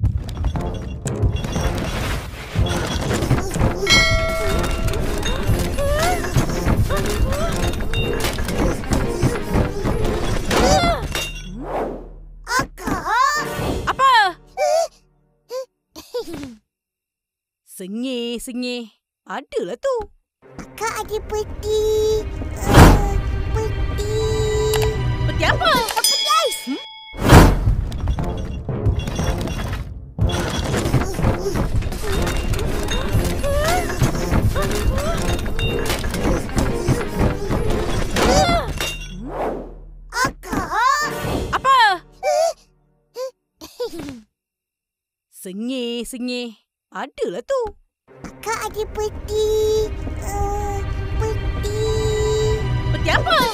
Sengih. Adalah tu. Akak ada peti. Peti. Peti apa? Peti ais. Akak. Apa? Sengih. Adalah tu. Akak ada peti. Peti. Peti apa?